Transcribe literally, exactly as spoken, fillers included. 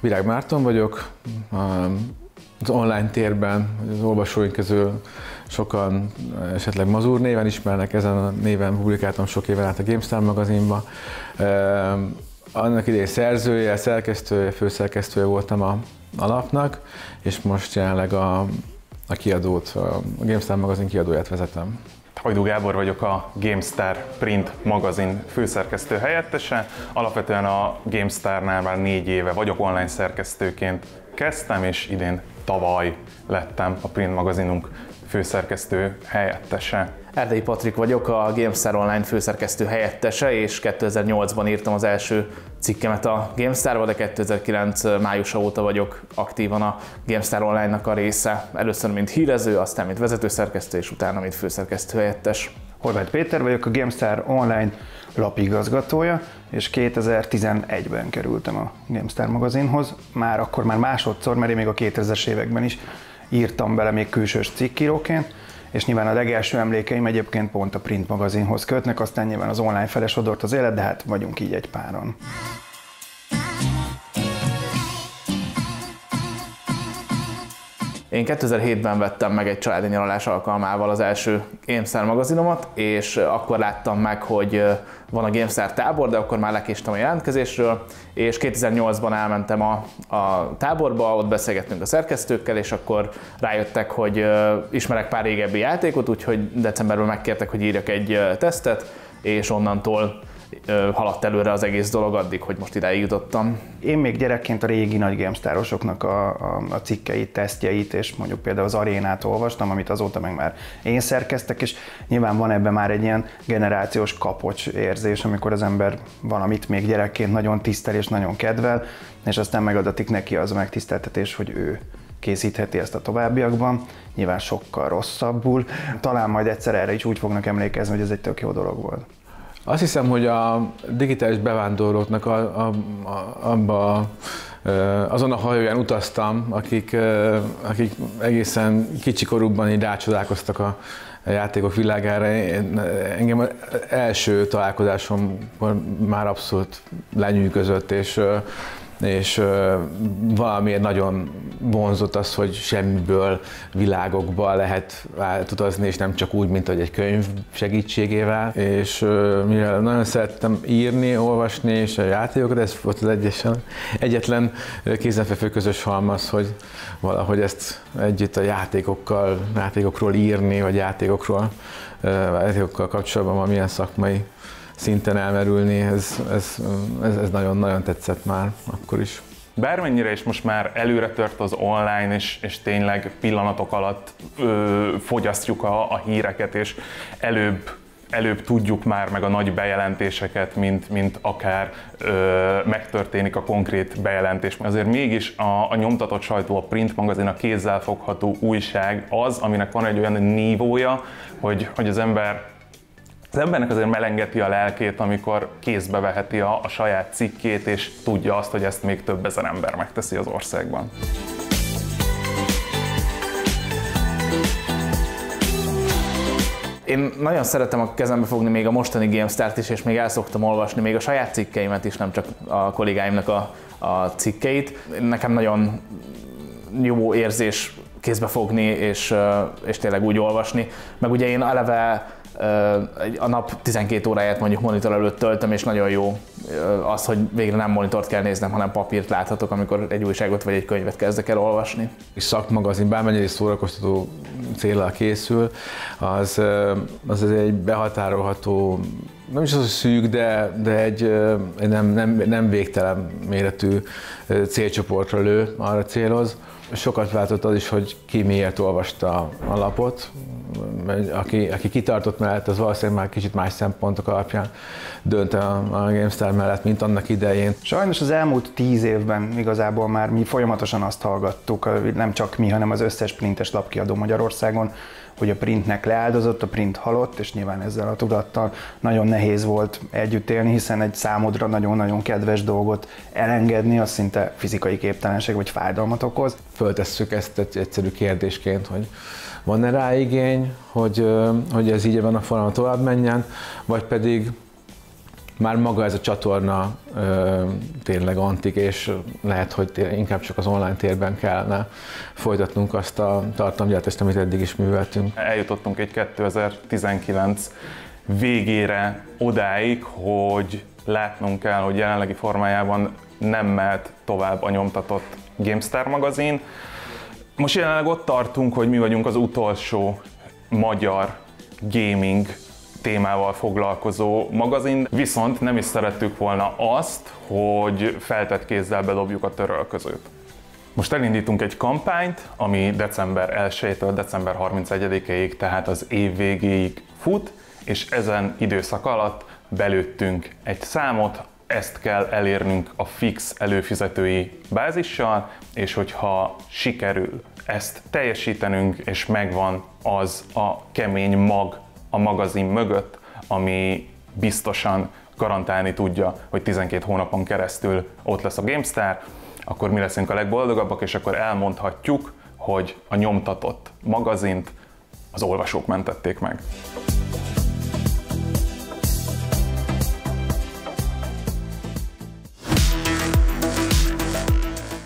Virág Márton vagyok, az online térben, az olvasóink közül sokan esetleg Mazur néven ismernek, ezen a néven publikáltam sok éven át a GameStar magazinba. Annak idején szerzője, szerkesztője, főszerkesztője voltam a, a lapnak, és most jelenleg a, a kiadót, a GameStar magazin kiadóját vezetem. Hajdú Gábor vagyok, a GameStar Print magazin főszerkesztő helyettese. Alapvetően a GameStarnál már négy éve vagyok, online szerkesztőként kezdtem, és idén tavaly lettem a print magazinunk főszerkesztő helyettese. Erdei Patrik vagyok, a GameStar Online főszerkesztő helyettese, és kétezer-nyolcban írtam az első cikkemet a GameStarba, de kétezer-kilenc májusa óta vagyok aktívan a GameStar Online-nak a része. Először mint hírező, aztán mint vezetőszerkesztő, és utána mint főszerkesztő helyettes. Horváth Péter vagyok, a GameStar Online lapigazgatója, és kétezer-tizenegyben kerültem a GameStar magazinhoz. Már akkor már másodszor, mert én még a kétezres években is írtam bele még külsős cikkíróként, és nyilván a legelső emlékeim egyébként pont a print magazinhoz kötnek, aztán nyilván az online fele sodort az élet, de hát vagyunk így egy páron. Én kétezer-hétben vettem meg egy családi nyaralás alkalmával az első GameStar magazinomat, és akkor láttam meg, hogy van a GameStar tábor, de akkor már lekéstem a jelentkezésről, és kétezer-nyolcban elmentem a, a táborba, ott beszélgettünk a szerkesztőkkel, és akkor rájöttek, hogy ismerek pár régebbi játékot, úgyhogy decemberben megkértek, hogy írjak egy tesztet, és onnantól haladt előre az egész dolog addig, hogy most idáig jutottam. Én még gyerekként a régi nagy GameStarosoknak a, a, a cikkeit, tesztjeit, és mondjuk például az Arénát olvastam, amit azóta meg már én szerkeztek, és nyilván van ebben már egy ilyen generációs kapocs érzés, amikor az ember valamit még gyerekként nagyon tisztel és nagyon kedvel, és aztán megadatik neki az a megtiszteltetés, hogy ő készítheti ezt a továbbiakban, nyilván sokkal rosszabbul. Talán majd egyszer erre is úgy fognak emlékezni, hogy ez egy tök jó dolog volt. Azt hiszem, hogy a digitális bevándorlóknak a, a, a, abba, azon a hajóján utaztam, akik, akik egészen kicsikorúbban így rácsodálkoztak a játékok világára. Engem az első találkozásom már abszolút lenyűgözött, és és valamiért nagyon vonzott az, hogy semmiből világokba lehet átutazni, és nem csak úgy, mint hogy egy könyv segítségével. És mivel nagyon szerettem írni, olvasni és a játékokat, ez volt az egyesen, egyetlen kézenfekvő közös halmaz, hogy valahogy ezt együtt a játékokkal, játékokról írni, vagy játékokról, játékokkal kapcsolatban valamilyen szakmai szinten elmerülni, ez, ez, ez, ez nagyon, nagyon tetszett már akkor is. Bármennyire is most már előre tört az online, és, és tényleg pillanatok alatt ö, fogyasztjuk a, a híreket, és előbb, előbb tudjuk már meg a nagy bejelentéseket, mint, mint akár ö, megtörténik a konkrét bejelentés. Azért mégis a, a nyomtatott sajtó, a print magazin, a kézzelfogható újság az, aminek van egy olyan nívója, hogy, hogy az ember Az embernek azért melengeti a lelkét, amikor kézbe veheti a, a saját cikkét, és tudja azt, hogy ezt még több ezer ember megteszi az országban. Én nagyon szeretem a kezembe fogni még a mostani GameStart is, és még el szoktam olvasni még a saját cikkeimet is, nem csak a kollégáimnak a, a cikkeit. Nekem nagyon jó érzés kézbe fogni, és, és tényleg úgy olvasni. Meg ugye én eleve a nap tizenkét óráját mondjuk monitor előtt töltöm, és nagyon jó az, hogy végre nem monitort kell néznem, hanem papírt láthatok, amikor egy újságot vagy egy könyvet kezdek el olvasni. A szakmagazin bármennyire szórakoztató céllal készül, az, az egy behatárolható, nem is az, hogy szűk, de, de egy, egy nem, nem, nem végtelen méretű célcsoportra lő, arra céloz. Sokat váltott az is, hogy ki miért olvasta a lapot. Aki, aki kitartott mellett, az valószínűleg már kicsit más szempontok alapján dönt a, a GameStar mellett, mint annak idején. Sajnos az elmúlt tíz évben igazából már mi folyamatosan azt hallgattuk, nem csak mi, hanem az összes printes lapkiadó Magyarországon, hogy a printnek leáldozott, a print halott, és nyilván ezzel a tudattal nagyon nehéz volt együtt élni, hiszen egy számodra nagyon-nagyon kedves dolgot elengedni, az szinte fizikai képtelenség vagy fájdalmat okoz. Föltesszük ezt egy egyszerű kérdésként, hogy van-e rá igény, hogy, hogy ez így ebben a formában tovább menjen, vagy pedig már maga ez a csatorna ö, tényleg antik, és lehet, hogy inkább csak az online térben kellene folytatnunk azt a tartalomgyártást, amit eddig is műveltünk. Eljutottunk egy kétezer-tizenkilenc végére odáig, hogy látnunk kell, hogy jelenlegi formájában nem mehet tovább a nyomtatott GameStar magazin. Most jelenleg ott tartunk, hogy mi vagyunk az utolsó magyar gaming témával foglalkozó magazin, viszont nem is szerettük volna azt, hogy feltett kézzel bedobjuk a törölközőt. Most elindítunk egy kampányt, ami december elsejétől december harmincegyedikéig, tehát az év végéig fut, és ezen időszak alatt belőttünk egy számot, ezt kell elérnünk a fix előfizetői bázissal, és hogyha sikerül ezt teljesítenünk, és megvan az a kemény mag a magazin mögött, ami biztosan garantálni tudja, hogy tizenkét hónapon keresztül ott lesz a GameStar, akkor mi leszünk a legboldogabbak, és akkor elmondhatjuk, hogy a nyomtatott magazint az olvasók mentették meg.